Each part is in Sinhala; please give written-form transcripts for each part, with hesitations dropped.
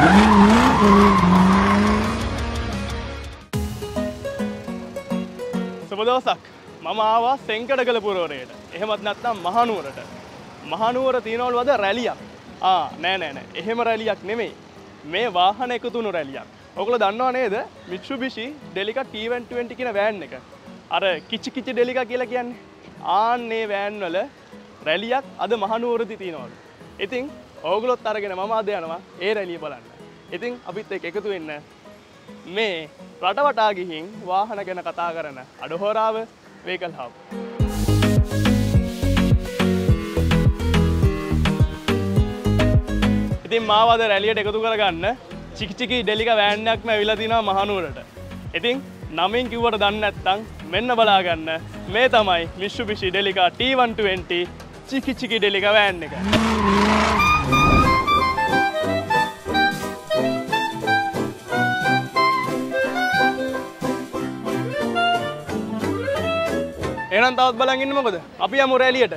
සුබ දවසක්. මම ආවා සෙන්කඩගල පුරවරයට. එහෙමත් නැත්නම් මහනුවරට. මහනුවර තියනවලුද රැලියක්? නෑ. එහෙම රැලියක් නෙමෙයි. මේ වාහන එකතුණු රැලියක්. ඔයගොල්ලෝ දන්නව නේද? Mitsubishi Delica T120 කියන වෑන් එක. අර කිචි කිචි Delica කියලා කියන්නේ. ආන්නේ වෑන් වල රැලියක් අද මහනුවරදී තියනවලු. ඉතින් ඕගොල්ලොත් අරගෙන මම අද යනවා ඒ රැලිය බලන්න. ඉතින් අපිත් එක්ක එකතු වෙන්න මේ රටවටා ගිහින් වාහන ගැන කතා කරන අඩහොරාව Vehicle Hub. ඉතින් මාව අද රැලියට එකතු කරගන්න චිකි චිකි Delica වෑන් එකක්ම ඇවිල්ලා තිනවා මහනුවරට. ඉතින් නමින් කිව්වට දන්නේ නැත්නම් මෙන්න බලාගන්න මේ තමයි Mitsubishi Delica T120 චිකි චිකි Delica වෑන් එක. එහෙනම් තවත් බලන් ඉන්න මොකද? අපි යමු රැලියට.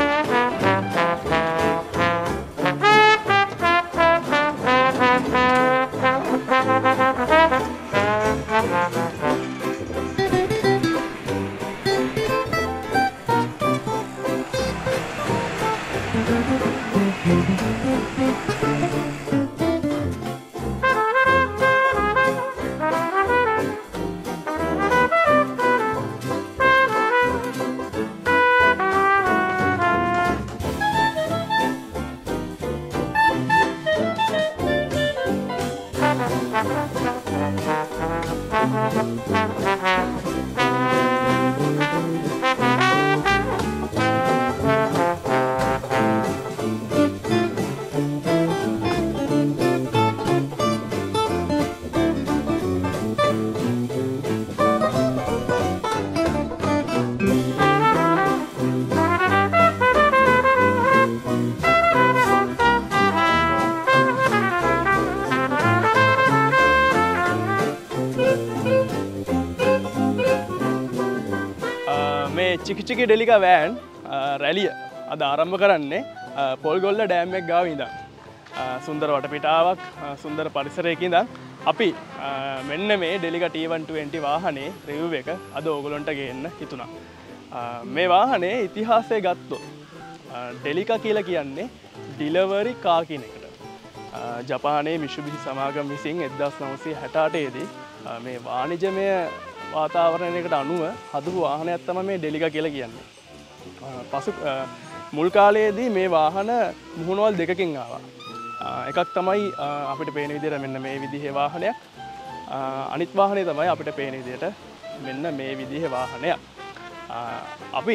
චිකි චිකි Delica වෑන් රැලිය අද ආරම්භ කරන්නේ පොල්ගොල්ල ඩෑම් එක ගාව ඉඳන්. සුන්දර වටපිටාවක්, සුන්දර පරිසරයක ඉඳන් අපි මෙන්න මේ Delica T120 වාහනේ රිවිව් එක අද ඕගොල්ලන්ට ගේන්න හිතුණා. මේ වාහනේ ඉතිහාසය ගත්තොත් Delica කියලා කියන්නේ ඩිලිවරි කා කියන එකට. ජපානයේ Mitsubishi සමාගම විසින් 1968 දී මේ වාණිජමය වාතාවරණයකට අනුව හදපු වාහනයක් තමයි මේ Delica කියලා කියන්නේ. පසු මුල් කාලයේදී මේ වාහන මුහුණුවල් දෙකකින් ආවා. එකක් තමයි අපිට පේන විදිහට මෙන්න මේ විදිහේ වාහනයක්. අනිත් වාහනේ තමයි අපිට පේන විදිහට මෙන්න මේ විදිහේ වාහනයක්. අපි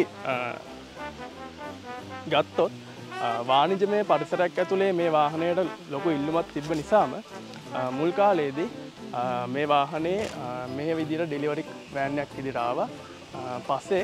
ගත්තොත් වාණිජමය පරිසරයක් ඇතුලේ මේ වාහනයට ලොකු ඉල්ලුමක් තිබ්බ නිසාම මුල් කාලයේදී මේ වාහනේ මේ විදිහට ඩෙලිවරි වෑන් එකක් විදිහට ආවා. පස්සේ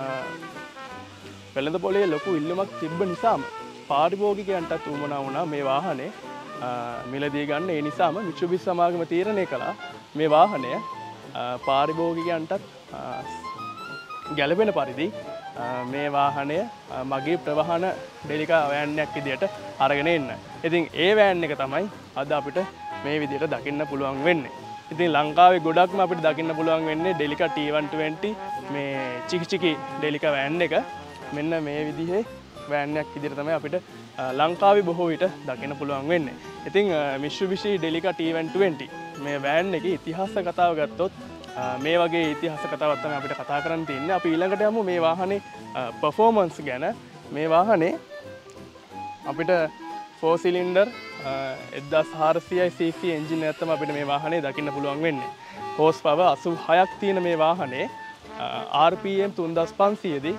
වෙළඳ පොලේ ලොකු ඉල්ලුමක් තිබ්බ නිසාම පාරිභෝගිකයන්ටත් උවමනා වුණා මේ වාහනේ මිලදී ගන්න. ඒ නිසාම Mitsubishi සමාගම තීරණය කළා මේ වාහනය පාරිභෝගිකයන්ටත් ගැළපෙන පරිදි මේ වාහනය මගේ ප්‍රවාහන Delica වෑන් එකක් විදිහට අරගෙන එන්න. ඉතින් ඒ වෑන් එක තමයි අද අපිට මේ විදිහට දකින්න පුළුවන් වෙන්නේ. ඉතින් ලංකාවේ ගොඩක්ම අපිට දකින්න පුළුවන් වෙන්නේ Delica T120 මේ චිකි චිකි Delica වෑන් එක. මෙන්න මේ විදිහේ වෑන් එකක් විදිහට තමයි අපිට ලංකාවේ බොහෝ විට දකින්න පුළුවන් වෙන්නේ. ඉතින් Mitsubishi Delica T120 මේ වෑන් එකේ ඉතිහාස කතාව ගත්තොත් මේ වගේ ඉතිහාස කතාවක් තමයි අපිට කතා කරන්න තියෙන්නේ. අපි ඊළඟට යමු මේ වාහනේ performance ගැන. මේ වාහනේ අපිට 4 cylinder 1400cc එන්ජින් එකක් තමයි අපිට මේ වාහනේ දකින්න පුළුවන් වෙන්නේ. හෝස් පවර් 86ක් තියෙන මේ වාහනේ RPM 3500 දී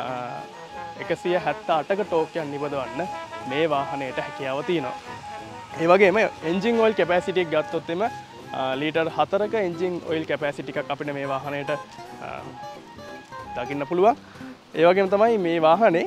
178ක ටෝක් එකක් නිපදවන්න මේ වාහනයට හැකියාව තියෙනවා. ඒ වගේම එන්ජින් ඔයිල් කැපැසිටි එක ගත්තොත් එම ලීටර් 4ක එන්ජින් ඔයිල් කැපැසිටි එකක් අපිට මේ වාහනයට දකින්න පුළුවන්. ඒ වගේම තමයි මේ වාහනේ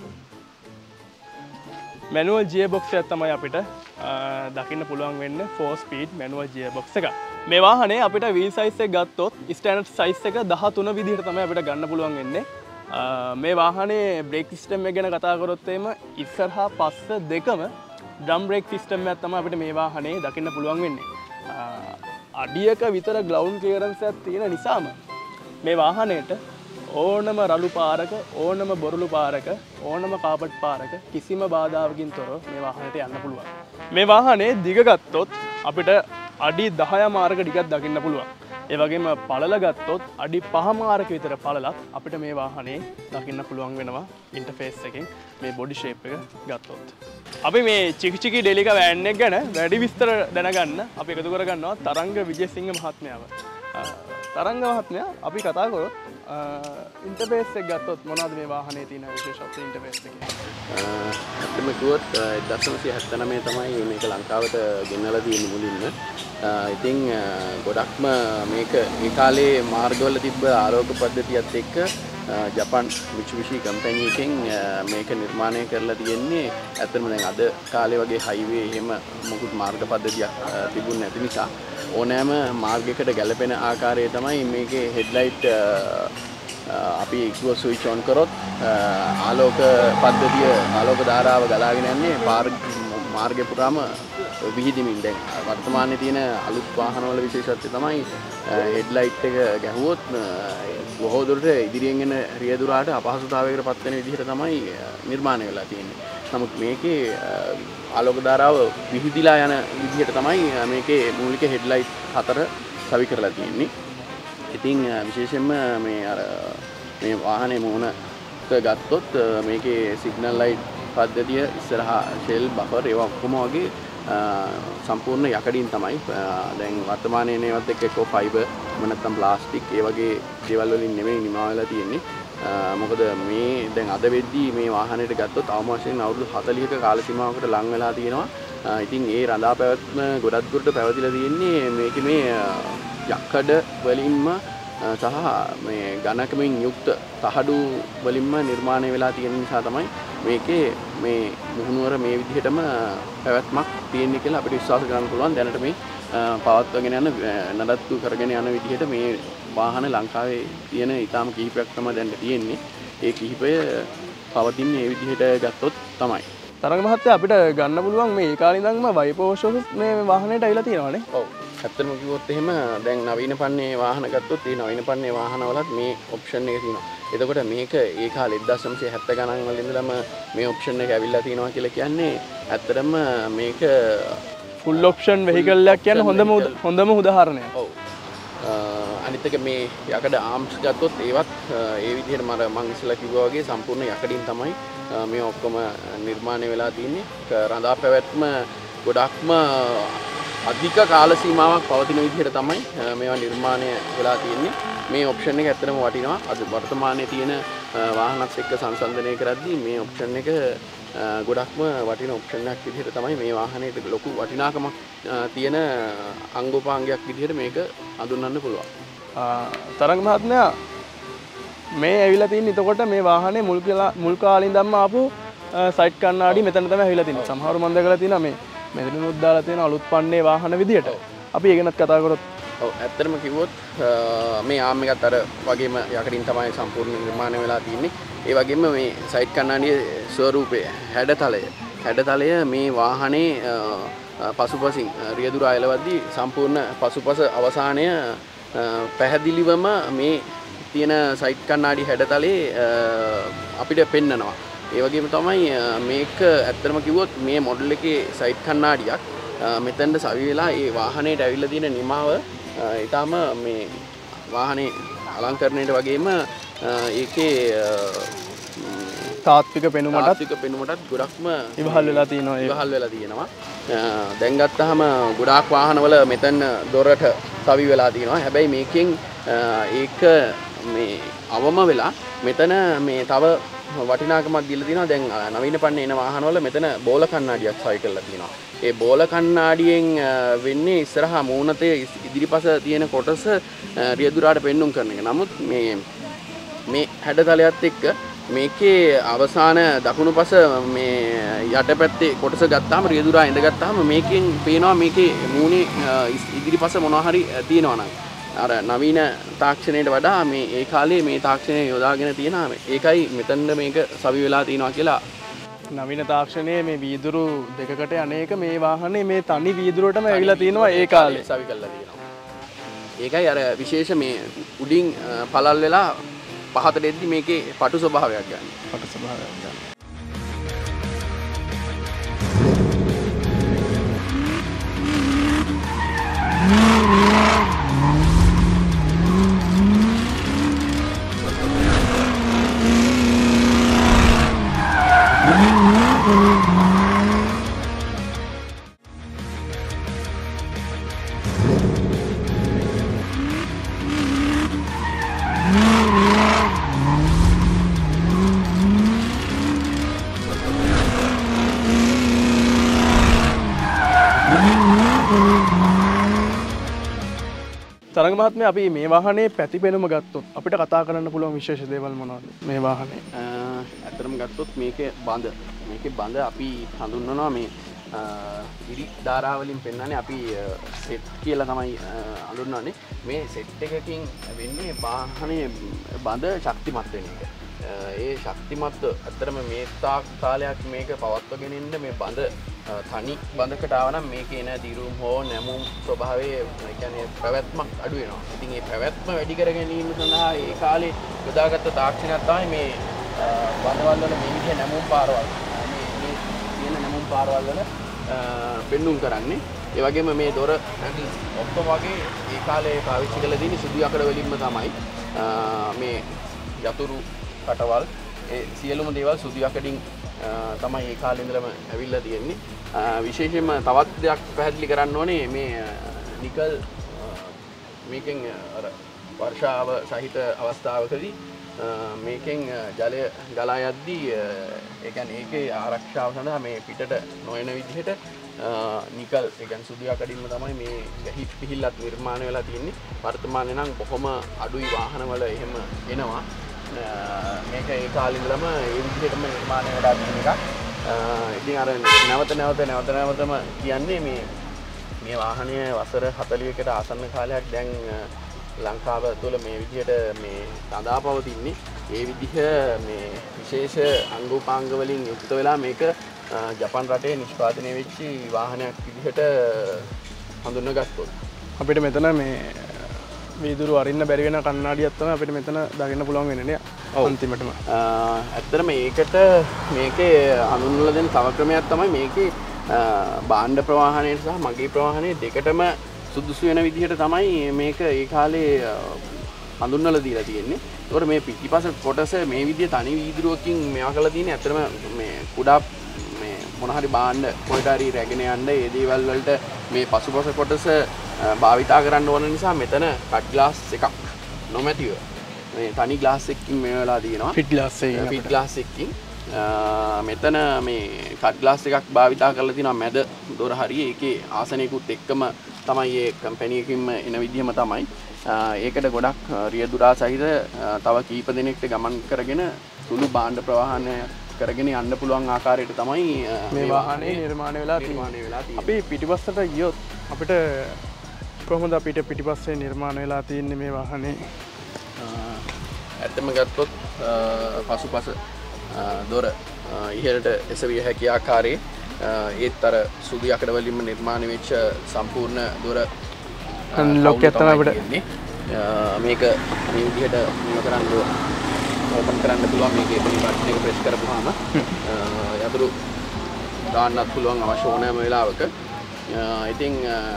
manual gearbox එකක් තමයි අපිට දකින්න පුළුවන් වෙන්නේ 4 speed manual gearbox එක. මේ වාහනේ අපිට wheel size එක ගත්තොත් standard size එක 13 විදිහට තමයි අපිට ගන්න පුළුවන් වෙන්නේ. මේ වාහනේ brake system එක ගැන කතා කරොත් එimhe ඉස්සරහා පස්ස දෙකම ඩ්‍රම් බ්‍රේක් සිස්ටම් එකක් තමයි අපිට මේ වාහනේ දකින්න පුළුවන් වෙන්නේ. අඩියක විතර ග්‍රවුන්ඩ් ක්ලියරන්ස් එකක් තියෙන නිසාම මේ වාහනේට ඕනම රළු පාරක, ඕනම බොරළු පාරක, ඕනම කාපට් පාරක කිසිම බාධාවකින් තොරව මේ වාහනේට යන්න පුළුවන්. මේ වාහනේ දිග ගත්තොත් අපිට අඩි 10 මාර්ග ටිකක් දකින්න පුළුවන්. ඒ වගේම පළල ගත්තොත් අඩි 5 මාර්ග විතර පළලක් අපිට මේ වාහනේ දකින්න පුළුවන් වෙනවා ඉන්ටර්ෆේස් එකෙන් මේ බොඩි ෂේප් එක ගත්තොත්. අපි මේ චිකි ඩෙලිකා වෑන් එක ගැන වැඩි විස්තර දැනගන්න අපි එකතු කරගන්නවා තරංග විජේසිංහ මහත්මයාව. තරංග මහත්මයා අපි කතා කරොත් ඉන්ටර්ෆේස් එක ගත්තොත් මොනවද මේ වාහනේ තියෙන විශේෂත්ව ඉන්ටර්ෆේස් එකේ? ඇත්තම කිව්වොත් 1979 තමයි මේක ලංකාවට ගෙනල්ලා තියෙන්නේ මුලින්ම. ඉතින් ගොඩක්ම මේක ඒ කාලේ මාර්ගවල තිබ්බ ආලෝක පද්ධතියත් එක්ක ජපාන් මිචුබිෂි කම්පැනි එකෙන් මේක නිර්මාණය කරලා තියෙන්නේ. ඇත්තටම දැන් අද කාලේ වගේ හයිවේ එහෙම මොකුත් මාර්ග පද්ධතියක් තිබුණ නැති නිසා ඕනෑම මාර්ගයකට ගැලපෙන ආකාරය තමයි මේකේ හෙඩ්ලයිට් අපි ඉක්ව ස්විච් ඔන් කරොත් ආලෝක පද්ධතිය ආලෝක ධාරාව ගලාගෙන යන්නේ මාර්ගය පුරාම විහිදෙමින්. දැන් වර්තමානයේ තියෙන අලුත් වාහනවල විශේෂත්වය තමයි හෙඩ්ලයිට් එක ගැහුවොත් බොහෝ දුරට ඉදිරියෙන් එන රියදුරාට අපහසුතාවයකට පත් වෙන විදිහට තමයි නිර්මාණය වෙලා තියෙන්නේ. නමුත් මේකේ ආලෝක ධාරාව විහිදිලා යන විදිහට තමයි මේකේ මූලික හෙඩ්ලයිට් 4 සවි කරලා තියෙන්නේ. ඉතින් විශේෂයෙන්ම මේ වාහනේ මුහුණට ගත්තොත් මේකේ සිග්නල් ලයිට් පද්ධතිය ඉස්සරහා ෂෙල් බෆර් ඒවා ඔක්කොම වගේ සම්පූර්ණ යකඩින් තමයි. දැන් වර්තමානයේ මේවත් එක්ක ෆයිබර් නැත්නම් ප්ලාස්ටික් ඒ වගේ දේවල් වලින් නෙමෙයි නිමා වෙලා තියෙන්නේ. මොකද මේ දැන් අද වෙද්දී මේ වාහනයට ගත්තොත් අවම වශයෙන් අවුරුදු 40ක කාල සීමාවකට ලං වෙලා තියෙනවා. ඉතින් ඒ රඳා පැවැත්ම ගොඩක් දුරට පැවතිලා තියෙන්නේ මේකේ මේ යකඩ වලින්ම සහ මේ ඝනකමින් යුක්ත තහඩු වලින්ම නිර්මාණය වෙලා තියෙන නිසා තමයි මේකේ මේ මුහුණුවර මේ විදිහටම පැවැත්මක් තියෙන්නේ කියලා අපිට විශ්වාස කරන්න පුළුවන්. දැනට මේ පවත්වාගෙන යන නඩත්තු කරගෙන යන විදිහට මේ වාහන ලංකාවේ තියෙන ඊටාම කිහිපයක් තමයි දැන් තියෙන්නේ. ඒ කිහිපය පවතින්නේ මේ විදිහට ගත්තොත් තමයි. තරංග මහත්තයා අපිට ගන්න පුළුවන් මේ ඒ කාලේ ඉඳන්ම වයිපෝෂෝස් මේ වාහනේට ඇවිල්ලා තියෙනවානේ. ඔව්. ඇත්තටම කිව්වොත් එහෙම දැන් නවීන පන්නේ වාහන ගත්තොත් ඒ නවීන පන්නේ වාහනවලත් මේ ඔප්ෂන් එක තියෙනවා. එතකොට මේක ඒ කාලේ 1970 ගණන් වල ඉඳලම මේ ඔප්ෂන් එක ඇවිල්ලා තියෙනවා කියලා කියන්නේ ඇත්තටම මේක ෆුල් ඔප්ෂන් වෙහිකල් එකක් කියන්නේ හොඳම උදාහරණයක්. ඔව්. අනිත් එක මේ යකඩ ආම්ස් ගත්තොත් ඒවත් ඒ විදිහට මම ඉස්සෙල්ලා කිව්වා වගේ සම්පූර්ණ යකඩින් තමයි මේ ඔක්කොම නිර්මාණය වෙලා තියෙන්නේ. රඳා පැවැත්ම ගොඩක්ම අධික කාල සීමාවක් පවතින විදිහට තමයි මේවා නිර්මාණය වෙලා තියෙන්නේ. මේ ඔප්ෂන් එක ඇත්තටම වටිනවා. අද වර්තමානයේ තියෙන වාහනත් එක්ක සංසන්දනය කරද්දී මේ ඔප්ෂන් එක ගොඩක්ම වටින ඔප්ෂන් එකක් විදිහට තමයි මේ වාහනේට ලොකු වටිනාකමක් තියෙන අංගෝපාංගයක් විදිහට මේක හඳුන්වන්න පුළුවන්. තරංග මහත්මයා මේ ඇවිල්ලා තියෙන්නේ එතකොට මේ වාහනේ මුල් කාලේ ඉඳන්ම ආපු සයිඩ් කණ්ණාඩි මෙතන තමයි ඇවිල්ලා තියෙන්නේ. සමහරව මම දැකලා තියෙනවා මේ මෙතනොත් දාලා තියෙන අලුත් පන්නේ වාහන විදියට. අපි ඒ ගැනත් කතා කරොත් ඔව් ඇත්තටම කිව්වොත් මේ ආම් එකත් අර වගේම යකඩින් තමයි සම්පූර්ණ නිර්මාණය වෙලා තියෙන්නේ. ඒ වගේම මේ සයිඩ් කණ්ණාඩියේ ස්වරූපය හැඩතලය මේ වාහනේ පසුපසින් රියදුර අයලවද්දී සම්පූර්ණ පසුපස අවසානය පැහැදිලිවම මේ තියෙන සයිඩ් කණ්ණාඩි හැඩතලේ අපිට පෙන්නනවා. ඒ වගේම තමයි මේක ඇත්තටම කිව්වොත් මේ මොඩල් එකේ සයිඩ් කණ්ණාඩියක් මෙතෙන්ද සවි වෙලා ඒ වාහනේට ඇවිල්ලා තියෙන නිමාව ඊටාම මේ වාහනේ අලංකරණයට වගේම ඒකේ තාත්වික පෙනුමටත් ගොඩක්ම ඉවහල් වෙලා තියෙනවා. දැන් ගත්තාම ගොඩාක් වාහනවල මෙතන දොරට සවි වෙලා තියෙනවා. හැබැයි මේකෙන් ඒක මේ අවම වෙලා මෙතන මේ තව වටිනාකමක් දීලා තියෙනවා. දැන් නවීන පන්නේ එන වාහනවල මෙතන බෝල කණ්ණාඩියක් සවි කරලා තියෙනවා. ඒ බෝල කණ්ණාඩියෙන් වෙන්නේ ඉස්සරහා මූණතේ ඉදිරිපස තියෙන කොටස රියදුරාට පෙන්눔 කරන එක. නමුත් මේ හැඩතලයත් එක්ක මේකේ අවසාන දකුණු පස මේ යටපැත්තේ කොටස ගත්තාම රියදුරා ඉඳගත්තාම මේකෙන් පේනවා මේකේ මූණේ ඉදිරිපස මොනවා හරි තියෙනවා නම් අර නවීන තාක්ෂණයට වඩා මේ ඒ කාලේ මේ තාක්ෂණය යොදාගෙන තියෙනවා. ඒකයි මෙතන මේක සවි වෙලා තියෙනවා කියලා නවීන තාක්ෂණයේ මේ වීදුරු දෙකකට අනේක මේ වාහනේ මේ තනි වීදුරුවටම ඇවිල්ලා තිනවා ඒ කාලේ සවි කරලා තියෙනවා. ඒකයි අර විශේෂ මේ උඩින් පළල් වෙලා පහතට එද්දි මේකේ පටු ස්වභාවයක් ගන්න. පටු ස්වභාවයක් ගන්න. තරංග මහත්මයා අපි මේ වාහනේ පැතිපෙනුම ගත්තොත් අපිට කතා කරන්න පුළුවන් විශේෂ දේවල් මොනවද මේ වාහනේ? ඇත්තටම ගත්තොත් මේකේ බඳ අපි හඳුන්වනවා මේ ඉරි ධාරාවලින් පෙන්වන්නේ අපි සෙට් කියලා තමයි හඳුන්වන්නේ. මේ සෙට් එකකින් වෙන්නේ වාහනේ බඳ ශක්තිමත් වෙන එක. ඒ ශක්තිමත් ඇත්තටම මේ තාක් කාලයක් මේක පවත්වාගෙන ඉන්න මේ බඳ තනි බඳකට ආවනම් මේකේ එන දිරුම් හෝ නැමුම් ස්වභාවයේ ඒ කියන්නේ පැවැත්මක් අඩු වෙනවා. ඉතින් මේ පැවැත්ම වැඩි කර ගැනීම සඳහා ඒ කාලේ යොදාගත්ත තාක්ෂණයක් තමයි මේ බඳවල් වල මේ විදිහේ නැමුම් පාරවල්. මේ තියෙන නැමුම් පාරවල් වල පෙන්නුම් කරන්නේ. ඒ වගේම මේ දොර හැන්ඩල් ඔක්කොම වගේ ඒ කාලේ පාවිච්චි කරලා තියෙන සුදු යකඩ වලින්ම තමයි මේ යතුරු කටවල් ඒ සියලුම දේවල් සුදු යකඩින් තමයි ඒ කාලේ ඉඳලම ඇවිල්ලා තියෙන්නේ. විශේෂයෙන්ම තවත් දෙයක් පැහැදිලි කරන්න ඕනේ මේ නිකල් මේකෙන් අර වර්ෂාව සහිත අවස්ථාවකදී මේකෙන් ජලය ගලා යද්දී ඒ කියන්නේ ඒකේ ආරක්ෂාව සඳහා මේ පිටට නොයන විදිහට නිකල් ඒ කියන්නේ සුදු යකඩින්ම තමයි මේ ගැහි පිහිල්ලත් නිර්මාණය වෙලා තියෙන්නේ. වර්තමානයේ නම් බොහොම අඩුයි වාහනවල එහෙම එනවා. මේක ඒ කාලේ ඉඳලම ඒ විදිහටම නිර්මාණය වෙලා තියෙන එකක්. ඉතින් අර නැවතම කියන්නේ මේ වාහනය වසර 40කට ආසන්න කාලයක් දැන් ලංකාව තුළ මේ විදිහට මේ සඳහා පවතින්නේ. ඒ විදිහ මේ විශේෂ අංග උපාංග වලින් යුක්ත වෙලා මේක ජපාන් රටේ නිෂ්පාදනය වෙච්ච වාහනයක් විදිහට හඳුන්වගත්තොත් අපිට මෙතන මේ වීදුරු අරින්න බැරි වෙන කණ්ණාඩියක් තමයි අපිට මෙතන දකින්න පුළුවන් වෙන්නේ අන්තිමටම. ඇත්තටම ඒකට මේකේ හඳුන්වලා දෙන තව ක්‍රමයක් තමයි මේකේ භාණ්ඩ ප්‍රවාහනයේ සහ මගේ ප්‍රවාහනයේ දෙකටම සුදුසු වෙන විදිහට තමයි මේක ඒ කාලේ හඳුන්වලා දීලා තියෙන්නේ. ඒකට මේ පිටිපස කොටස මේ විදිහ තනි වීදුරුවකින් මේවා කරලා තියෙන්නේ. ඇත්තටම මේ කුඩා මේ මොන හරි භාණ්ඩ කොහෙට හරි රැගෙන යන්න ඒ දේවල් වලට මේ පසුපස කොටස භාවිතා කරන්න ඕන නිසා මෙතන කට් ග්ලාස් එකක් නොමැතිව මේ තනි ග්ලාස් එකකින් මේ වෙලා තියෙනවා. ෆිට් ග්ලාස් එකකින් මෙතන මේ කට් ග්ලාස් එකක් භාවිතා කරලා තිනවා මැද දොර හරිය ඒකේ ආසනයකුත් එක්කම තමයි මේ කම්පැනි එකකින්ම එන විදිහම තමයි. ඒකට ගොඩක් රියදුරා සහිත තව කීප දෙනෙක්ට ගමන් කරගෙන සුළු භාණ්ඩ ප්‍රවාහනය කරගෙන යන්න පුළුවන් ආකාරයට තමයි මේ වාහනේ නිර්මාණය වෙලා තියෙන්නේ. අපි පිටිපස්සට ගියොත් අපිට කොහොමද අපිට පිටිපස්සේ නිර්මාණය වෙලා තියෙන්නේ මේ වාහනේ? ඇත්තම ගත්තොත් පසුපස දොර ඉහළට එසවිය හැකි ආකාරයේ ඒත් අර සුදු යකඩ වලින්ම නිර්මාණය වෙච්ච සම්පූර්ණ දොර ලොක් එක තමයි අපිට මේක මේ විදිහට මෙව කරන්න ඕපන් කරන්න පුළුවන්. මේකේ බටන් එක ප්‍රෙස් කරපුවාම යතුරු දාන්නත් පුළුවන් අවශ්‍ය ඕනෑම වෙලාවක. ඉතින්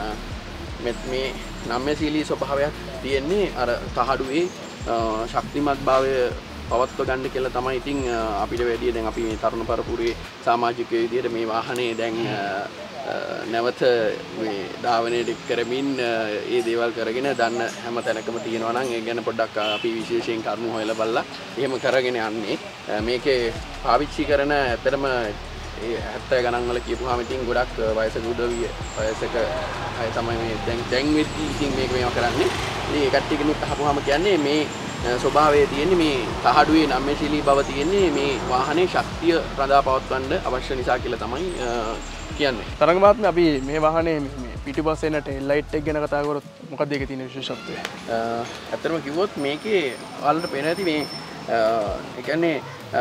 මේ නම්‍යශීලී ස්වභාවයක් තියෙන්නේ අර තහඩුවේ ශක්තිමත් භාවය පවත්ව ගන්න කියලා තමයි. ඉතින් අපිට වැඩි දැන් අපි මේ තරුණ පරපුරේ සමාජිකයෝ විදිහට මේ වාහනේ දැන් නැවත මේ ධාවනයට කරමින් ඒ දේවල් කරගෙන දන්න හැම තැනකම තියෙනවා නම් ඒ ගැන පොඩ්ඩක් අපි විශේෂයෙන් කරුණු හොයලා බලලා එහෙම කරගෙන යන්නේ. මේකේ පාවිච්චි කරන ඇත්තටම ඒ 70 ගණන් වල කියපුවාම ඉතින් ගොඩක් වයසක උදවිය වයසක අය තමයි මේ දැන් වෙද්දී ඉතින් මේක මේවා කරන්නේ. ඉතින් ඒ කට්ටියගෙනුත් අහපුවාම කියන්නේ මේ ස්වභාවයේ තියෙන්නේ මේ තහඩුවේ නම්‍යශීලී බව තියෙන්නේ මේ වාහනේ ශක්තිය රඳා පවත්වන්න අවශ්‍ය නිසා කියලා තමයි කියන්නේ. තරංග මහත්මයා අපි මේ වාහනේ මේ පිටිපස්සේ එන ටේල් ලයිට් එක ගැන කතා කරොත් මොකක්ද ඒකේ තියෙන විශේෂත්වය? ඇත්තටම කිව්වොත් මේකේ ඔයාලට පේන ඇති මේ ඒ කියන්නේ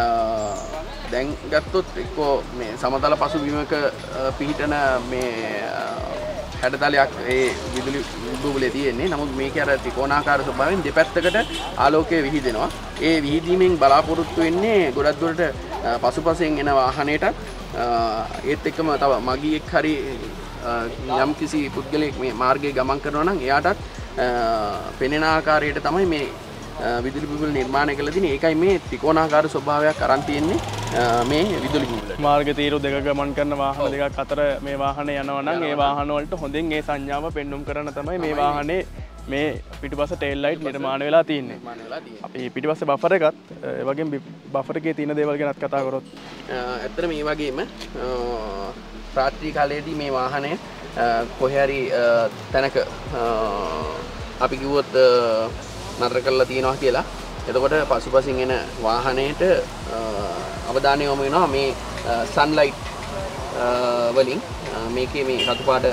දැන් ගත්තොත් එක්කෝ මේ සමතල පසුබිමක පිහිටන මේ හැඩතලයක් ඒ විදුලි බුබුලේ තියෙන්නේ. නමුත් මේකේ අර ත්‍රිකෝණාකාර ස්වභාවයෙන් දෙපැත්තකට ආලෝකය විහිදෙනවා. ඒ විහිදීමෙන් බලාපොරොත්තු වෙන්නේ ගොඩක් දුරට පසුපසෙන් එන වාහනයටත් ඒත් එක්කම තව මගියෙක් හරි යම් කිසි පුද්ගලයෙක් මේ මාර්ගයේ ගමන් කරනවා නම් එයාටත් පෙනෙන ආකාරයට තමයි මේ විදුලි බුබුල නිර්මාණය කළ තියෙන්නේ. ඒකයි මේ ත්‍රිකෝණාකාර ස්වභාවයක් අරන් තියෙන්නේ මේ විදුලි බුබුල. මාර්ග තීරු දෙක ගමන් කරන වාහන දෙකක් අතර මේ වාහනේ යනවා නම් ඒ වාහන වලට හොඳින් ඒ සංඥාව පෙන්눔 කරන තමයි මේ වාහනේ මේ පිටිපස්ස ටේල් ලයිට් නිර්මාණය වෙලා තියෙන්නේ. අපි පිටිපස්සේ බෆර් එකත් ඒ වගේම බෆර් එකේ තියෙන දේවල් ගැනත් කතා කරොත් ඇත්තට මේ වගේම රාත්‍රී කාලයේදී මේ වාහනය කොහේ හරි තැනක අපි කිව්වොත් නතර කරලා තියෙනවා කියලා. එතකොට පසුපසින් එන වාහනයට අවධානය යොමු වෙනවා මේ සන්ලයිට් වලින්. මේකේ මේ රතු පාට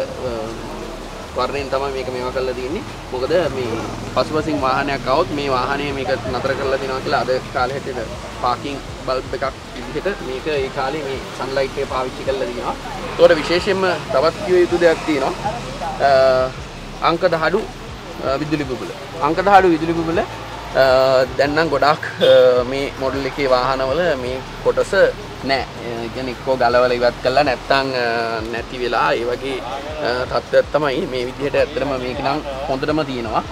වර්ණයෙන් තමයි මේක මේවා කරලා තියෙන්නේ. මොකද මේ පසුපසින් වාහනයක් આવොත් මේ වාහනය මේක නතර කරලා තියෙනවා කියලා අද කාලේ හැටියට පාකින් බල්බ් එකක් විදිහට මේක ඒ කාලේ මේ සන්ලයිට් එක පාවිච්චි කරලා තියෙනවා. ඒතකොට විශේෂයෙන්ම තවත් කිය යුතු දෙයක් තියෙනවා. අංක දහඩු විදුලි බුබුල. අංක දහඩු විදුලි බුබුල දැන් නම් ගොඩාක් මේ මොඩල් එකේ වාහනවල මේ කොටස නැහැ. ඒ කියන්නේ එක්කෝ ගලවලා ඉවත් කළා නැත්නම් නැති වෙලා ඒ වගේ තත්ත්වයක් තමයි මේ විදිහට ඇත්තටම මේක නම් හොඳටම තියෙනවා.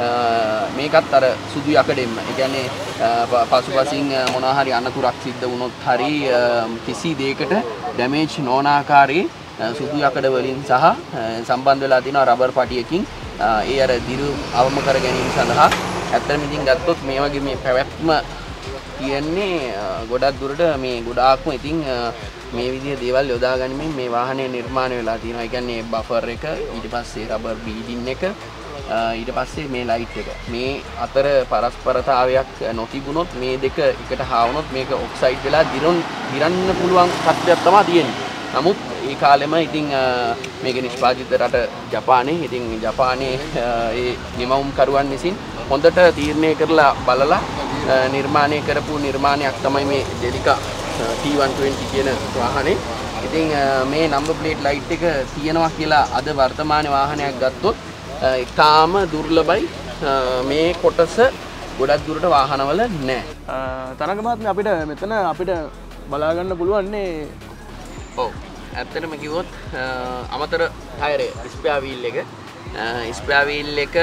මේකත් අර සුදු යකඩෙන්න. ඒ කියන්නේ පසුපසින් මොනවා හරි අනතුරක් සිද්ධ වුණොත් හරි කිසි දෙයකට ඩැමේජ් නොවන ආකාරයේ සුදු යකඩ වලින් සහ සම්බන්ධ වෙලා තියෙන රබර් පටියකින් ඒ අර දිරු අවම කර ගැනීම සඳහා ඇත්තටම ඉතින් ගත්තොත් මේ වගේ මේ පැවැත්ම කියන්නේ ගොඩක් දුරට මේ ගොඩාක්ම ඉතින් මේ විදිහේ දේවල් යොදා ගැනීමෙන් මේ වාහනේ නිර්මාණය වෙලා තියෙනවා. ඒ කියන්නේ බෆර් එක, ඊට පස්සේ රබර් බීඩින් එක, ඊට පස්සේ මේ ලයිට් එක. මේ අතර පරස්පරතාවයක් නොතිබුණොත් මේ දෙක එකට හාවුනොත් මේක ඔක්සයිඩ් වෙලා දිරන්න පුළුවන් තත්ත්වයක් තමයි තියෙන්නේ. නමුත් ඒ කාලෙම ඉතින් මේක නිෂ්පාදිත රට ජපානයේ. ඉතින් ජපානයේ ඒ නිමවුම් කරුවන් විසින් හොඳට තීරණය කරලා බලලා නිර්මාණය කරපු නිර්මාණයක් තමයි මේ ඩෙලිකා T120 කියන වාහනේ. ඉතින් මේ නම්බර් ප්ලේට් ලයිට් එක තියෙනවා කියලා අද වර්තමාන වාහනයක් ගත්තොත් ඉතාම දුර්ලභයි. මේ කොටස ගොඩක් දුරට වාහනවල නැහැ. තරංග මහත්මයා අපිට මෙතන අපිට බලා ගන්න පුළුවන්නේ ඔව් ඇත්තටම කිව්වොත් අමතර ටයරය ස්පෙයා වීල් එක ස්පෙයා වීල් එක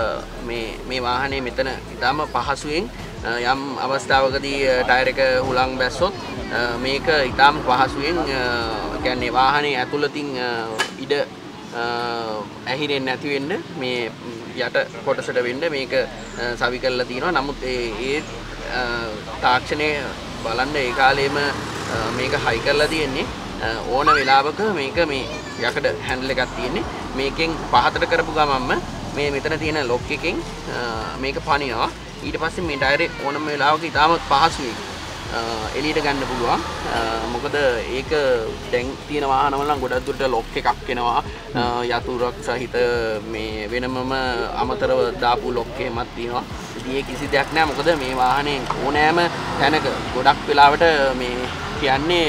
මේ වාහනේ මෙතන ඉතාම පහසුවෙන් යම් අවස්ථාවකදී ටයර් එක හුලං බැස්සොත් මේක ඉතාම පහසුවෙන් කියන්නේ වාහනේ ඇතුළතින් ඉඩ ඇහිරෙන්නේ නැති වෙන්න මේ යට කොටසට වෙන්න මේක සවි කරලා තියෙනවා. නමුත් ඒ තාක්ෂණය බලන්න ඒ කාලේම මේක හයි කරලා තියෙන්නේ. ඕන වෙලාවක මේක මේ යකඩ හැන්ඩල් එකක් තියෙන්නේ. මේකෙන් පහතට කරපු ගමන්ම මේ මෙතන තියෙන ලොක් එකෙන් මේක පනිනවා. ඊට පස්සේ මේ ටයරේ ඕනම වෙලාවක ඉතාම පහසුවෙන් එළියට ගන්න පුළුවන්. මොකද ඒක දැන් තියෙන වාහනවල නම් ගොඩක් දුරට ලොක් එකක් එනවා. යතුරක් සහිත මේ වෙනමම අමතරව දාපු ලොක් එකක් තියෙනවා. ඉතින් ඒ කිසි දෙයක් නැහැ. මොකද මේ වාහනේ ඕනෑම තැනක ගොඩක් වෙලාවට මේ කියන්නේ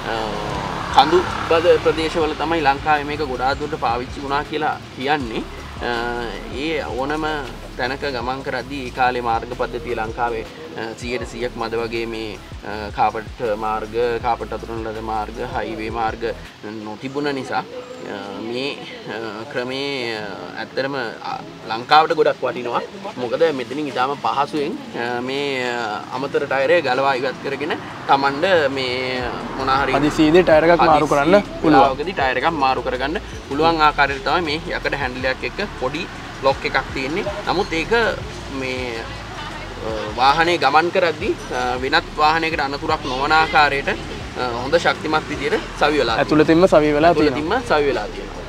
කඳු බද ප්‍රදේශවල තමයි ලංකාවේ මේක ගොඩාක් දුරට පාවිච්චි වුණා කියලා කියන්නේ. ඒ ඕනම තැනක ගමන් කරද්දී ඒ කාලේ මාර්ග පද්ධතිය ලංකාවේ 100% මද වගේ මේ කාපට් මාර්ග, කාපට් අතුරන ලද මාර්ග, හයිවේ මාර්ග නොතිබුණ නිසා මේ ක්‍රමේ ඇත්තටම ලංකාවට ගොඩක් වටිනවා. මොකද මෙතනින් ඉතාම පහසුවෙන් මේ අමතර ටයරය ගලවා ඉවත් කරගෙන Tamand මේ මොනවා හරි හදිසියේදී ටයර් එකක් මාරු කරන්න පුළුවන්. පුළුවන්කදී ටයර් එකක් මාරු කරගන්න පුළුවන් ආකාරයට තමයි මේ යකඩ හැන්ඩල් එකක් එක්ක පොඩි ලොක් එකක් තියෙන්නේ. නමුත් ඒක මේ වාහනේ ගමන් කරද්දී වෙනත් වාහනයකට අනතුරක් නොවන ආකාරයට හොඳ ශක්තිමත් විදියට සවි වෙලා ඇතුළතින්ම සවි වෙලා තියෙනවා.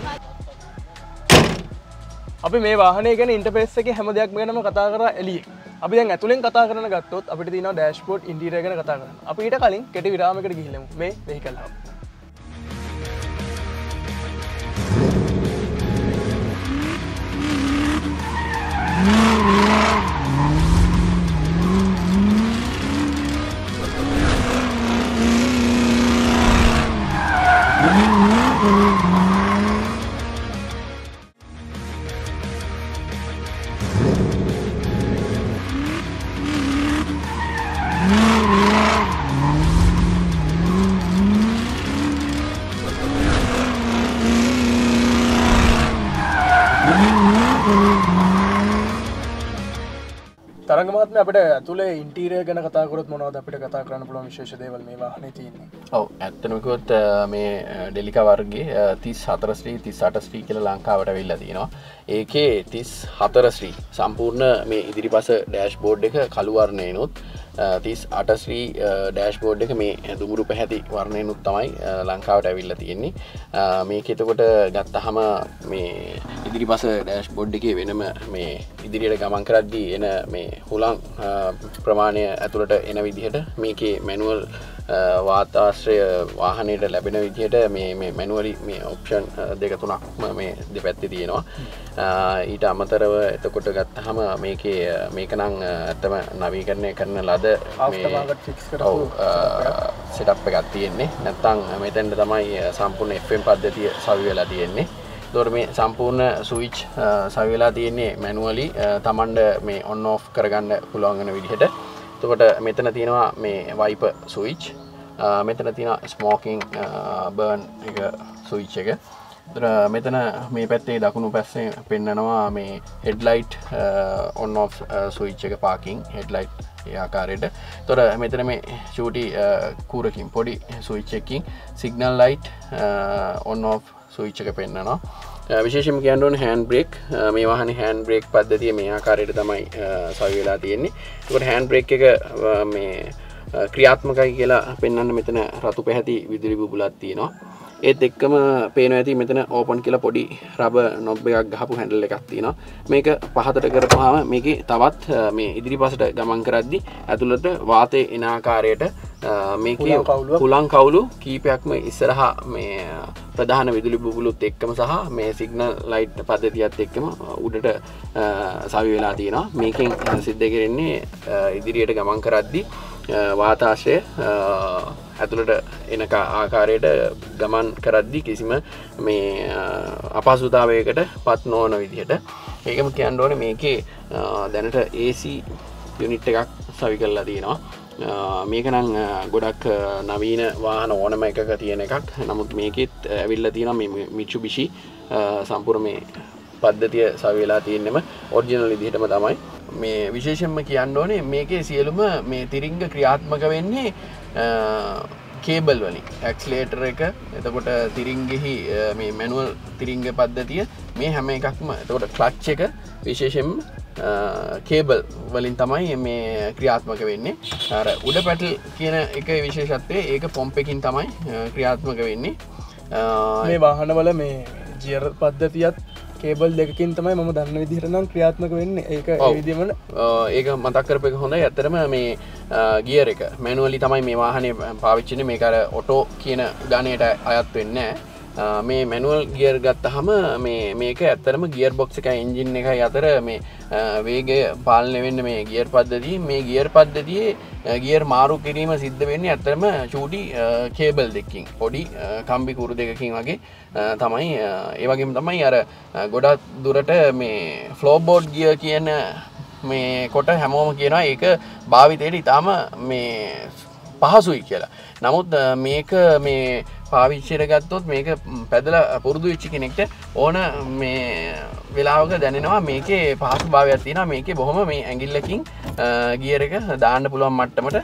අපි මේ වාහනේ ගැන ඉන්ටර්ෆේස් එකේ හැම දෙයක්ම ගැනම කතා කරා එළියේ. අපි දැන් ඇතුලෙන් කතා කරන ගත්තොත් අපිට තියෙනවා ඩෑෂ්බෝඩ් ඉන්ටීරියර් ගැන කතා කරන්න. අපි ඊට කලින් කෙටි විරාමයකට ගිහිල්ලමු මේ වෙහිකල් හබ්. තරංග මහත්මයා අපිට ඇතුලේ ඉන්ටීරියර් ගැන කතා කරොත් මොනවද අපිට කතා කරන්න පුළුවන් විශේෂ දේවල් මේ වාහනේ තියෙන්නේ? ඔව් ඇත්තටම කිව්වොත් මේ ඩෙලිකා වර්ගයේ 34 ශ්‍රී 38 ශ්‍රී කියලා ලංකාවට අවිල්ලා තියෙනවා. ඒකේ 34 ශ්‍රී සම්පූර්ණ මේ ඉදිරිපස ඩෑෂ්බෝඩ් එක කළු වර්ණයෙන්ුත් 38 ශ්‍රී ඩෑෂ්බෝඩ් එක මේ දුඹුරු පැහැති වර්ණයෙන්ුත් තමයි ලංකාවට අවිල්ලා තියෙන්නේ. මේක එතකොට ගත්තාම මේ ඉදිරිපස ඩෑෂ්බෝඩ් එකේ වෙනම මේ ඉදිරියට ගමන් කරද්දී එන මේ හුලං ප්‍රමාණය ඇතුළට එන විදිහට මේකේ මැනුවල් වාතාශ්‍රය වාහනයට ලැබෙන විදිහට මේ මැනුවලි මේ ඔප්ෂන් දෙක තුනක්ම මේ දෙපැත්තේ තියෙනවා. ඊට අමතරව එතකොට ගත්තාම මේකේ මේක නම් ඇත්තම නවීකරණය කරන ලද සෙටප් එකක් තියෙන්නේ. නැත්තම් මෙතෙන්ට තමයි සම්පූර්ණ FM පද්ධතිය සවි වෙලා තියෙන්නේ. ඒතකොට මේ සම්පූර්ණ ස්විච් සවි වෙලා තියෙන්නේ මැනුවලි තමන්ට මේ ඔන් ඔෆ් කරගන්න පුළුවන් වෙන විදිහට. එතකොට මෙතන තියෙනවා මේ වයිපර් ස්විච්. මෙතන තියෙනවා ස්මෝකින් බර්න් එක ස්විච් එක. මෙතන මේ පැත්තේ දකුණු පැත්තේ පෙන්නනවා මේ හෙඩ්ලයිට් ඔන් ඔෆ් ස්විච් එක පාකින් හෙඩ්ලයිට් ඒ ආකාරයට. එතකොට මෙතන මේ චූටි කූරකින් පොඩි ස්විච් එකකින් signal light on off switch එක පෙන්නනවා. විශේෂයෙන්ම කියන්න ඕනේ හෑන්ඩ් බ්‍රේක්. මේ වාහනේ හෑන්ඩ් බ්‍රේක් පද්ධතිය මේ ආකාරයට තමයි සවි වෙලා තියෙන්නේ. ඒකට හෑන්ඩ් බ්‍රේක් එක මේ ක්‍රියාත්මකයි කියලා පෙන්වන්න මෙතන රතු පැහැති විදුලි බුබුලක් තියෙනවා. ඒත් එක්කම පේනවා ඇති මෙතන ඕපන් කියලා පොඩි රබර් නොබ් එකක් ගහපු හැන්ඩල් එකක් තියෙනවා. මේක පහතට කරපුවාම මේකේ තවත් මේ ඉදිරිපසට ගමන් කරද්දී ඇතුළට වාතය එන ආකාරයට මේකේ හුලං කවුළු කීපයක්ම ඉස්සරහා මේ ප්‍රධාන විදුලි බුබුලුත් එක්කම සහ මේ සිග්නල් ලයිට් පද්ධතියත් එක්කම උඩට සවි වෙලා තියෙනවා. මේකෙන් සිද්ධ කරන්නේ ඉදිරියට ගමන් කරද්දී වාතාශ්‍රය ඇතුළට එන ආකාරයට ගමන් කරද්දී කිසිම මේ අපහසුතාවයකට පත් නොවන විදිහට. ඒකම කියන්න ඕනේ මේකේ දැනට AC යුනිට් එකක් සවි කරලා තියෙනවා. මේක නම් ගොඩක් නවීන වාහන ඕනම එකක තියෙන එකක්. නමුත් මේකෙත් ඇවිල්ලා තියෙනවා මේ Mitsubishi සම්පූර්ණ මේ පද්ධතිය සවි වෙලා තියෙන්නම ඔරිජිනල් විදිහටම තමයි. මේ විශේෂයෙන්ම කියන්න ඕනේ මේකේ සියලුම මේ තිරිංග ක්‍රියාත්මක වෙන්නේ කේබල් වලින්. ඇක්සලරේටර් එක එතකොට තිරිංගෙහි මේ මැනුවල් තිරිංග පද්ධතිය මේ හැම එකක්ම එතකොට ක්ලච් එක විශේෂයෙන්ම කේබල් වලින් තමයි මේ ක්‍රියාත්මක වෙන්නේ. අර උඩ පැටල් කියන එක විශේෂත්වය ඒක පොම්ප් එකකින් තමයි ක්‍රියාත්මක වෙන්නේ. මේ වාහනවල මේ ජියර් පද්ධතියත් කේබල් දෙකකින් තමයි මම දන්න විදිහට නම් ක්‍රියාත්මක වෙන්නේ. ඒක ඒ විදිහම ඒක මතක් කරපු එක හොඳයි. ඇත්තටම මේ ගියර් එක මැනුවලි තමයි මේ වාහනේ පාවිච්චි වෙන්නේ. මේක අර ඔටෝ කියන ගණයට අයත් වෙන්නේ නැහැ. මේ මැනුවල් ගියර් ගත්තහම මේක ඇත්තටම ගියර් බොක්ස් එකයි එන්ජින් එකයි අතර මේ වේගය පාලනය වෙන්නේ මේ ගියර් පද්ධතිය. මේ ගියර් පද්ධතියේ ගියර් මාරු කිරීම සිද්ධ වෙන්නේ ඇත්තටම චූටි කේබල් දෙකකින් පොඩි කම්බි කුරු දෙකකින් වගේ තමයි. ඒ වගේම තමයි අර ගොඩක් දුරට මේ ෆ්ලෝබෝඩ් ගියර් කියන මේ කොට හැමෝම කියනවා ඒක භාවිතයට ඉතාම මේ පහසුයි කියලා. නමුත් මේක මේ පාවිච්චියට ගත්තොත් මේක පැදලා පුරුදු වෙච්ච කෙනෙක්ට ඕන මේ වෙලාවක දැනෙනවා මේකේ පහසුභාවයක් තියෙනවා. මේකේ බොහොම මේ ඇඟිල්ලකින් ගියර් එක දාන්න පුළුවන් මට්ටමට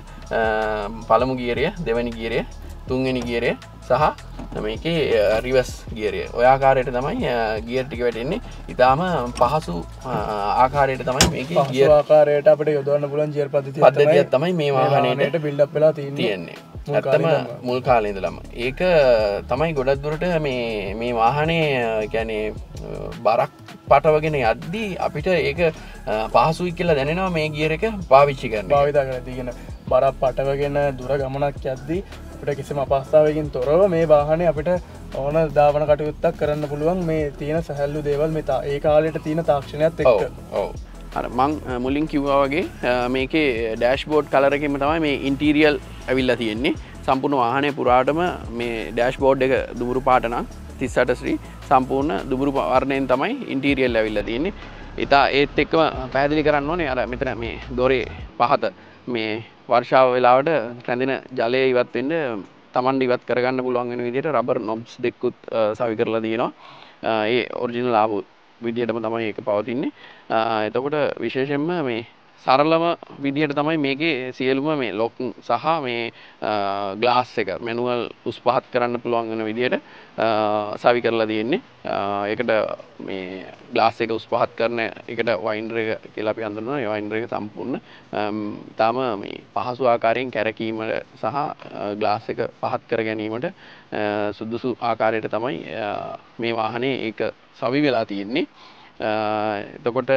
පළමු ගියරය, දෙවෙනි ගියරය, තුන්වෙනි ගියරය සහ මේකේ රිවර්ස් ගියරය. ඔය ආකාරයට තමයි ගියර් ටික වැටෙන්නේ. ඊටාම පහසු ආකාරයට තමයි මේකේ ගියර් ආකාරයට අපිට යොදවන්න පුළුවන් ගියර් පද්ධතියක් තමයි මේ වාහනේට බිල්ඩ් අප් වෙලා තියෙන්නේ. ඇත්තම මුල් කාලේ ඉඳලම ඒක තමයි ගොඩක් දුරට මේ වාහනේ කියන්නේ බරක් පටවගෙන යද්දී අපිට ඒක පහසුයි කියලා දැනෙනවා මේ ගියර් එක පාවිච්චි කරන්න. භාවිතා කරලා තියෙන බරක් පටවගෙන දුර ගමනක් යද්දී අපිට කිසිම අපහසුතාවයකින් තොරව මේ වාහනේ අපිට ඕන ධාවන කටයුත්තක් කරන්න පුළුවන් මේ තියෙන සැහැල්ලු දේවල් මේ ඒ කාලේට තියෙන තාක්ෂණයත් එක්ක. ඔව්. අර මං මුලින් කිව්වා වගේ මේකේ ඩෑෂ්බෝඩ් කලර් එකෙම තමයි මේ ඉන්ටීරියර් ඇවිල්ලා තියෙන්නේ. සම්පූර්ණ වාහනේ පුරාටම මේ ඩෑෂ්බෝඩ් එක දුඹුරු පාට නම් 38 ශ්‍රී සම්පූර්ණ දුඹුරු වර්ණයෙන් තමයි ඉන්ටීරියර් ඇවිල්ලා තියෙන්නේ. ඒත් එක්කම පැහැදිලි කරන්න ඕනේ අර මෙතන මේ දොරේ පහත මේ වර්ෂාව වෙලාවට රැඳෙන ජලය ඉවත් වෙන්න Taman ඉවත් කරගන්න පුළුවන් වෙන විදිහට රබර් නොබ්ස් දෙකකුත් සවි කරලා තියෙනවා. ඒ ඔරිජිනල් ආපු විදිහටම තමයි ඒක පවතින්නේ. එතකොට විශේෂයෙන්ම මේ සරලම විදිහට තමයි මේකේ සියලුම මේ ලොක් සහ මේ ග්ලාස් එක මැනුවල් උස් පහත් කරන්න පුළුවන් වෙන විදිහට සවි කරලා තියෙන්නේ. ඒකට මේ ග්ලාස් එක උස් පහත් කරන එකට වයින්ඩර් එක කියලා අපි හඳුන්වනවා. ඒ වයින්ඩර් එක සම්පූර්ණ තාම මේ පහසු ආකාරයෙන් කැරකීමට සහ ග්ලාස් එක පහත් කර ගැනීමට සුදුසු ආකාරයට තමයි මේ වාහනේ ඒක සවි වෙලා තියෙන්නේ. එතකොට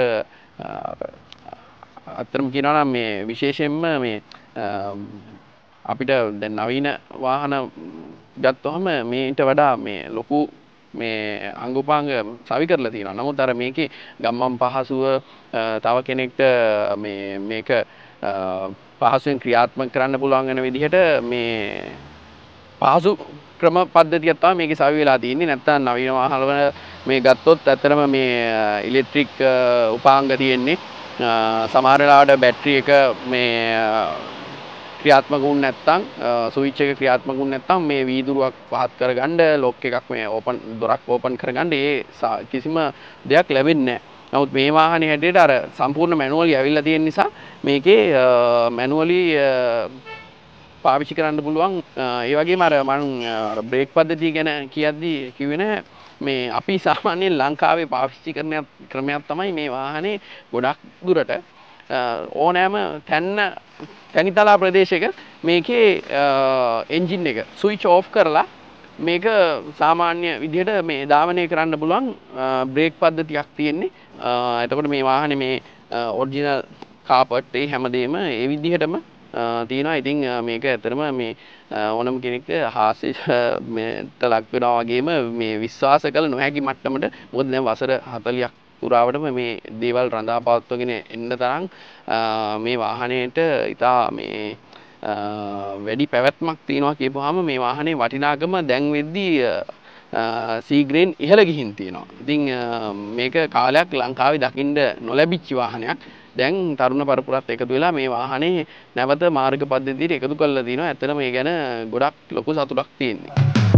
අත්‍තරම කියනවා නම් මේ විශේෂයෙන්ම මේ අපිට දැන් නවීන වාහන ගත්තොහම මේට වඩා මේ ලොකු මේ අංගුපාංග සවි කරලා තියෙනවා. නමුත් අර මේකේ ගම්මන් පහසුව තව කෙනෙක්ට මේක පහසුවෙන් ක්‍රියාත්මක කරන්න පුළුවන් වෙන විදිහට මේ පහසු ක්‍රම පද්ධතියක් තමයි මේකේ සවි වෙලා තියෙන්නේ. නැත්නම් නවීන වාහනවල මේ ගත්තොත් ඇත්තටම මේ ඉලෙක්ට්‍රික් උපාංග තියෙන්නේ. සමහර වෙලාවට බැටරි එක මේ ක්‍රියාත්මක වුනේ නැත්නම් ස්විච් එක ක්‍රියාත්මක වුනේ නැත්නම් මේ වීදුරුවක් පහත් කරගන්න ලොක් එකක් මේ ඕපන් දොරක් ඕපන් කරගන්න කිසිම දෙයක් ලැබෙන්නේ නැහැ. නමුත් මේ වාහනේ හැටියට අර සම්පූර්ණ මැනුවලි ඇවිල්ලා තියෙන නිසා මේකේ මැනුවලි පාවිච්චි කරන්න පුළුවන්. ඒ වගේම අර මම බ්‍රේක් පද්ධතිය ගැන කියද්දි කිව්වේ නැහැ. මේ අපි සාමාන්‍යයෙන් ලංකාවේ පාවිච්චි කරන ක්‍රමයක් තමයි මේ වාහනේ ගොඩක් දුරට ඕනෑම තැනිතලා ප්‍රදේශයක මේකේ එන්ජින් එක ස්විච් ඕෆ් කරලා මේක සාමාන්‍ය විදිහට මේ ධාවනය කරන්න පුළුවන් බ්‍රේක් පද්ධතියක් තියෙන්නේ. එතකොට මේ වාහනේ මේ ඔරිජිනල් කාපට් ඒ හැමදේම ඒ විදිහටම තියෙනවා. ඉතින් මේක ඇත්තටම මේ ඕනම කෙනෙක් හාස්‍යයට ලක් වෙනවා වගේම මේ විශ්වාස කළ නොහැකි මට්ටමට මොකද දැන් වසර 40ක් පුරාවටම මේ දේවල් රඳා පවත්වාගෙන එන්න තරම් මේ වාහනේට ඉතා මේ වැඩි පැවැත්මක් තියෙනවා කියපුවාම මේ වාහනේ වටිනාකම දැන් වෙද්දී සීග්‍රේන් ඉහළ ගිහින් තියෙනවා. ඉතින් මේක කාලයක් ලංකාවේ දකින්න නොලැබිච්ච වාහනයක්. දැන් තරුණ පරපුරත් එකතු වෙලා මේ වාහනේ නැවත මාර්ග පද්ධතියට එකතු කරලා තිනවා. ඇත්තටම මේ ගැන ගොඩක් ලොකු සතුටක් තියෙනවා.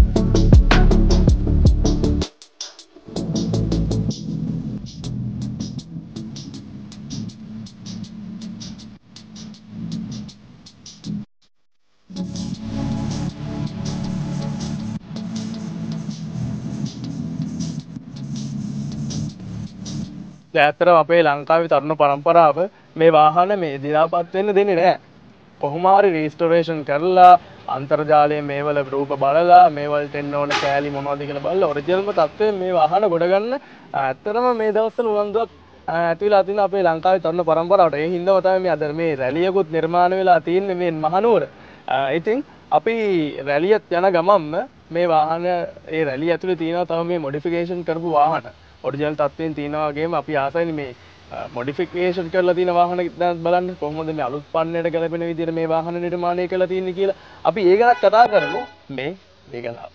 ඇත්තටම අපේ ලංකාවේ තරුණ පරම්පරාව මේ වාහන මේ දිනාපත් වෙන්න දෙන්නේ නැහැ. කොහොම හරි රීස්ටොරේෂන් කරලා අන්තර්ජාලයේ මේවල රූප බලලා මේවලට එන්න ඕන කෑලි මොනවද කියලා බලලා ඔරිජිනල්ම තත්ත්වයෙන් මේ වාහන ගොඩ ගන්න ඇත්තටම මේ දවස්වල උනන්දුවක් ඇති වෙලා තියෙන අපේ ලංකාවේ තරුණ පරම්පරාවට. ඒ හින්දාම තමයි මේ අද මේ රැලියකුත් නිර්මාණය වෙලා තියෙන්නේ මේ මහනුවර. ඉතින් අපි රැලියත් යන ගමන්ම මේ වාහන ඒ රැලිය ඇතුලේ තියෙනවා තව මේ මොඩිෆිකේෂන් කරපු වාහන. ඔරිජිනල් තත්ත්වයෙන් තියෙනවා වගේම අපි ආසයිනේ මේ මොඩිෆිකේෂන් කරලා තියෙන වාහන බලන්න කොහොමද මේ අලුත් පන්නයට ගැලපෙන විදිහට මේ වාහන නිර්මාණය කරලා තියෙන්නේ කියලා අපි ඒ ගැනත් කතා කරමු මේ වේගලාව.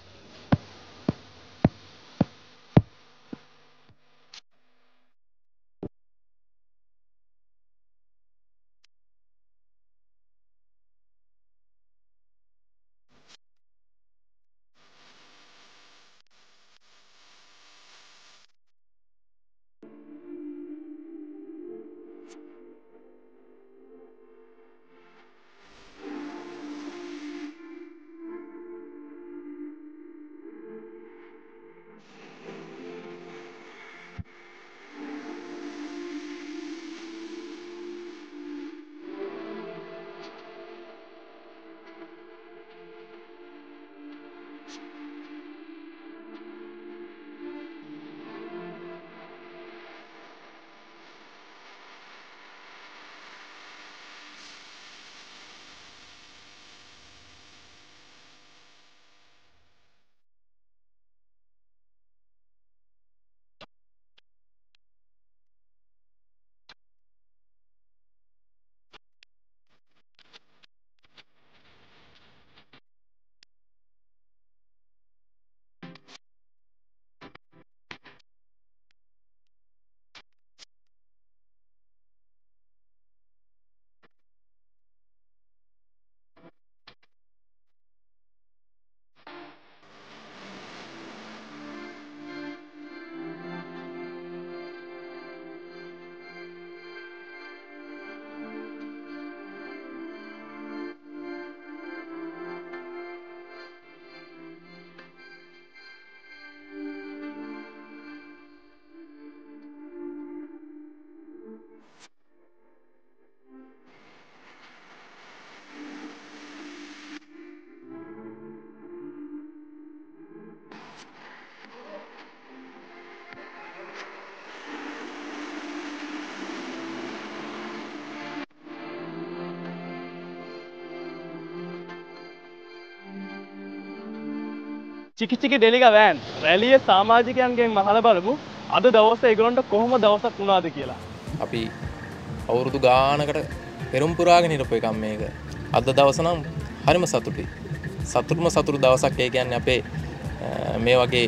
චිකිචිකි ඩෙලිකා වෑන් රැලිය සමාජිකයන්ගෙන් මහල බලමු අද දවසේ ඒගොල්ලන්ට කොහොම දවසක් වුණාද කියලා. අපි අවුරුදු ගානකට පෙරම් පුරාගෙන හිටපු එකක් මේක. අද දවස නම් හරිම සතුටුයි. සතුටු දවසක් ඒ කියන්නේ අපේ මේ වගේ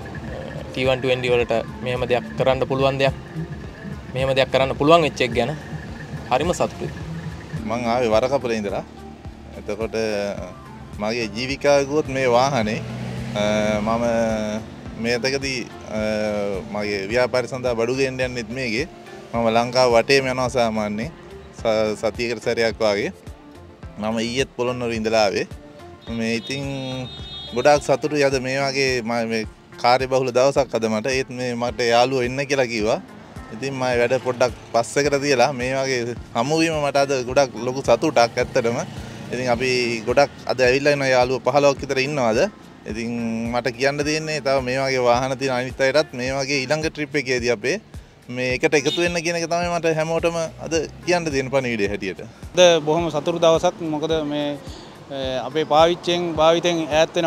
T120 වලට මෙහෙම දෙයක් කරන්න පුළුවන් වෙච්ච එක ගැන හරිම සතුටුයි. මං ආවේ වරකපුරේ ඉඳලා. එතකොට මගේ ජීවිකාව ගියොත් මේ වාහනේ මම මේතකදී මගේ ව්‍යාපාරය සඳහා බඩු ගෙන්න යන්නෙත් මේකේ. මම ලංකාව වටේම යනවා සාමාන්‍යයෙන් සතියකට සැරයක් වගේ. මම ඊයේත් පොළොන්නරුවේ ඉඳලා ආවේ. මේ ඉතින් ගොඩාක් සතුටුයි අද මේ වගේ මේ කාර්යබහුල දවසක් අද මට. ඒත් මේ මට යාළුවෝ එන්න කියලා කිව්වා. ඉතින් මම වැඩ පොඩ්ඩක් පස්සකට තියලා මේ වගේ හමු වීම මට අද ගොඩක් ලොකු සතුටක් ඇත්තටම. ඉතින් අපි ගොඩක් අද ඇවිල්ලා ඉන්න යාළුවෝ 15ක් විතර ඉන්නවාද. ඉතින් මට කියන්න තියෙන්නේ තව මේ වගේ වාහන තියෙන අනිත් අයටත් මේ වගේ ඊළඟ ට්‍රිප් එකේදී අපේ මේ එකට එකතු වෙන්න කියන එක තමයි මට හැමෝටම අද කියන්න තියෙන පණිවිඩය හැටියට. අද බොහොම සතුටු දවසක්. මොකද මේ අපේ භාවිතෙන් ඈත් වෙන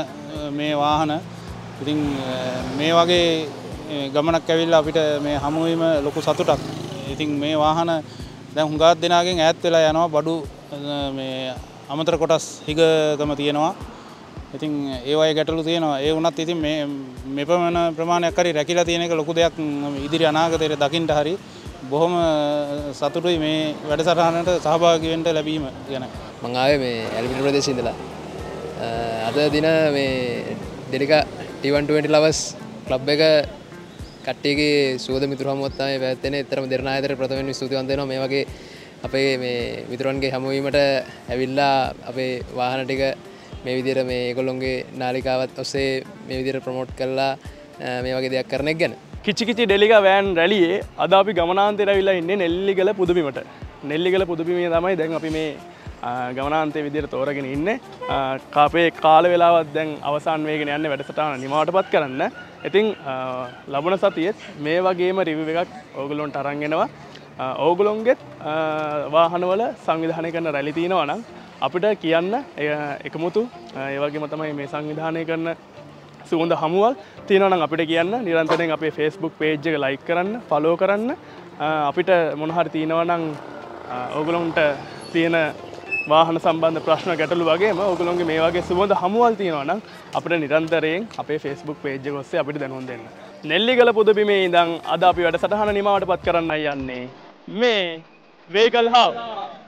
වාහන ඉතින් මේ වගේ ගමනක් ඇවිල්ලා අපිට මේ හමු වීම ලොකු සතුටක්. ඉතින් මේ වාහන දැන් හුඟක් දෙනාගෙන් ඈත් වෙලා යනවා. බඩු මේ අමතර කොටස් හිගකම තියෙනවා. ඉතින් ඒ වගේ ගැටලු තියෙනවා. ඒ වුණත් ඉතින් මේ ප්‍රමාණයක් හරි රැකිලා තියෙන එක ලොකු දෙයක්. ඉදිරි අනාගතයේ දකින්න හරි බොහොම සතුටුයි මේ වැඩසටහනට සහභාගී වෙන්න ලැබීම ගැන. මම ආවේ මේ ඇල්බිට ප්‍රදේශයේ ඉඳලා. අද දින මේ ඩෙලිකා T120 lovers ක්ලබ් එක කට්ටියගේ සුවද මිතුරු හමුවක් තමයි පැවැත්වෙන්නේ. ඒතරම දෙරණායතට ප්‍රථමයෙන් ස්තුතිවන්ත වෙනවා මේ වගේ අපේ මේ මිතුරන්ගේ හමුවීමට ඇවිල්ලා අපේ වාහන ටික මේ විදිහට මේ ඒගොල්ලොන්ගේ නාලිකාවත් ඔස්සේ මේ විදිහට ප්‍රොමෝට් කරලා මේ වගේ දෙයක් කරන එක ගැන. කිචිකිචි ඩෙලිකා වෑන් රැලියේ අද අපි ගමනාන්තයට ඇවිල්ලා ඉන්නේ නෙල්ලිගල පුදුබිමට. නෙල්ලිගල පුදුබිමේ තමයි දැන් අපි මේ ගමනාන්තයේ විදිහට තෝරගෙන ඉන්නේ. කාපේ කාල වේලාවක් දැන් අවසන් වෙගෙන යන්නේ වැඩසටහන නිමාවටපත් කරන්න. ඉතින් ලබන සතියේත් මේ වගේම රිවිව් එකක් ඕගොල්ලොන්ට අරන් එනවා. ඕගොල්ලොන්ගේ වාහනවල සංවිධානය කරන රැලි තියෙනවා නම් අපිට කියන්න එකමුතු ඒ වගේම තමයි මේ සංවිධානය කරන සුවඳ හමුවල් තියෙනවා නම් අපිට කියන්න. නිරන්තරයෙන් අපේ Facebook page එක like කරන්න, follow කරන්න. අපිට මොන හරි තියෙනවා නම් ඕගොල්ලොන්ට තියෙන වාහන සම්බන්ධ ප්‍රශ්න ගැටලු වගේම ඕගොල්ලොන්ගේ මේ වගේ සුවඳ හමුවල් තියෙනවා නම් අපිට නිරන්තරයෙන් අපේ Facebook page එක ඔස්සේ අපිට දැනුම් දෙන්න. නෙල්ලිගල පුදුබිමේ ඉඳන් අද අපි වැඩසටහන නිමාවටපත් කරන්නයි යන්නේ. මේ Vehicle Hub